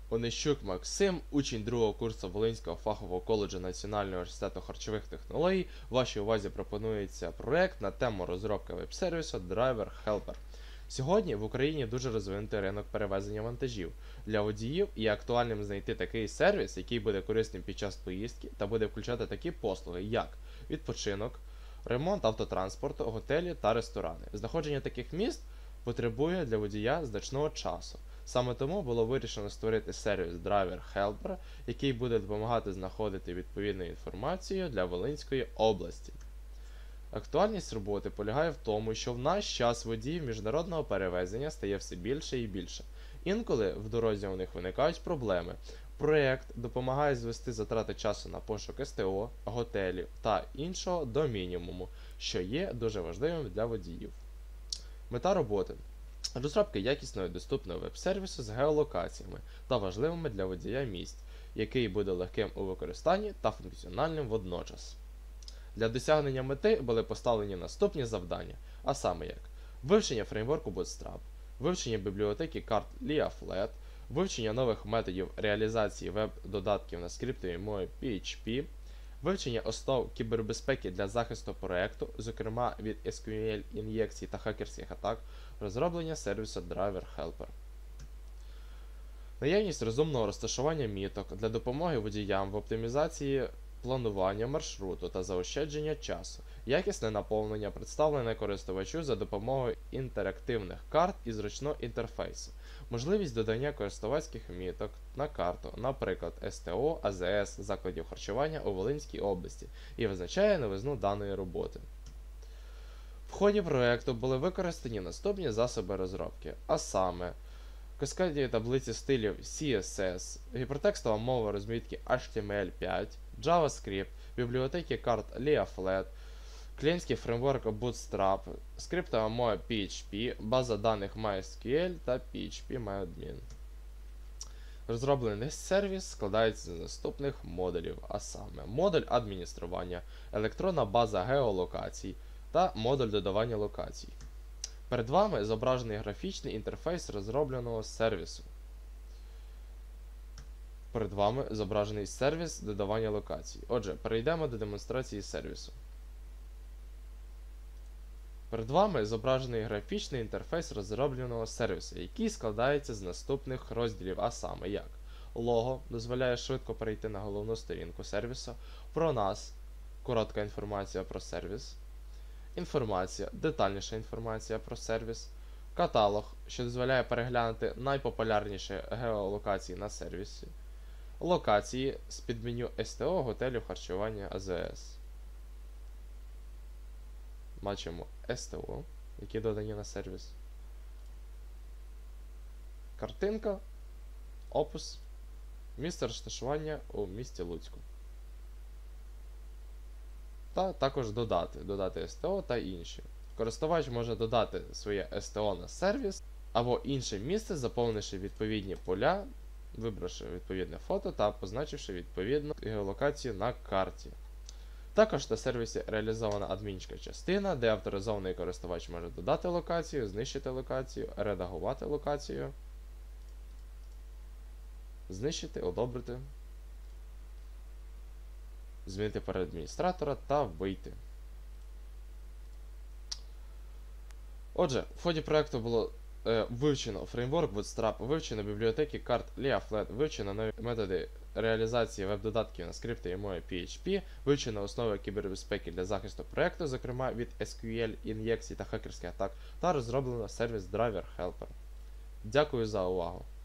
Онищук Максим, учень другого курсу Волинського фахового коледжу Національного університету харчових технологій. Вашій увазі пропонується проект на тему розробки веб-сервісу Driver Helper. Сьогодні в Україні дуже розвинутий ринок перевезення вантажів. Для водіїв є актуальним знайти такий сервіс, який буде корисним під час поїздки та буде включати такі послуги, як відпочинок, ремонт автотранспорту, готелі та ресторани. Знаходження таких місць потребує для водія значного часу. Саме тому було вирішено створити сервіс Driver Helper, який буде допомагати знаходити відповідну інформацію для Волинської області. Актуальність роботи полягає в тому, що в наш час водіїв міжнародного перевезення стає все більше і більше. Інколи в дорозі у них виникають проблеми. Проєкт допомагає звести затрати часу на пошук СТО, готелів та іншого до мінімуму, що є дуже важливим для водіїв. Мета роботи – розробка якісного і доступного веб-сервісу з геолокаціями та важливими для водія місць, який буде легким у використанні та функціональним водночас. Для досягнення мети були поставлені наступні завдання, а саме як вивчення фреймворку Bootstrap, вивчення бібліотеки карт Leaflet, вивчення нових методів реалізації веб-додатків на скриптовій мові PHP, вивчення основ кібербезпеки для захисту проєкту, зокрема від SQL-ін'єкцій та хакерських атак, розроблення сервісу Driver Helper. Наявність розумного розташування міток для допомоги водіям в оптимізації планування маршруту та заощадження часу, якісне наповнення, представлене користувачу за допомогою інтерактивних карт і зручного інтерфейсу, можливість додання користувацьких міток на карту, наприклад, СТО, АЗС, закладів харчування у Волинській області, і визначає новизну даної роботи. В ході проєкту були використані наступні засоби розробки, а саме каскадні таблиці стилів CSS, гіпертекстова мова розмітки HTML5, JavaScript, бібліотеки карт Leaflet, клієнтський фреймворк Bootstrap, скриптова мова PHP, база даних MySQL та PHP-MyAdmin. Розроблений сервіс складається з наступних модулів, а саме модуль адміністрування, електронна база геолокацій та модуль додавання локацій. Перед вами зображений графічний інтерфейс розробленого сервісу. Перед вами зображений сервіс додавання локацій. Отже, перейдемо до демонстрації сервісу. Перед вами зображений графічний інтерфейс розробленого сервісу, який складається з наступних розділів, а саме як лого дозволяє швидко перейти на головну сторінку сервісу, про нас коротка інформація про сервіс, інформація, детальніша інформація про сервіс, каталог, що дозволяє переглянути найпопулярніші геолокації на сервісі, локації з підменю СТО, готелів, харчування, АЗС. Бачимо СТО, які додані на сервіс, картинка, опис, місце розташування у місті Луцьку. Та також додати СТО та інші. Користувач може додати своє СТО на сервіс або інше місце, заповнивши відповідні поля, вибравши відповідне фото та позначивши відповідну геолокацію на карті. Також на сервісі реалізована адмінська частина, де авторизований користувач може додати локацію, знищити локацію, редагувати локацію, знищити, одобрити, змінити перед адміністратора та вийти. Отже, в ході проєкту було вивчено фреймворк Bootstrap, вивчено бібліотеки карт Leaflet, вивчено нові методи реалізації веб-додатків на скриптовій мові PHP, вивчено основи кібербезпеки для захисту проєкту, зокрема від SQL-ін'єкцій та хакерських атак, та розроблено сервіс Driver Helper. Дякую за увагу!